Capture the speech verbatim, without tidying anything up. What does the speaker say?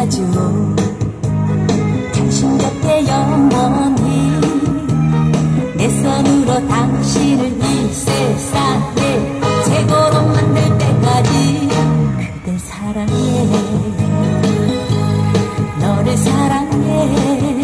해줘. 당신 곁에 영원히 내 손으로 당신을 이 세상에 최고로 만들 때까지 그댈 사랑해. 너를 사랑해.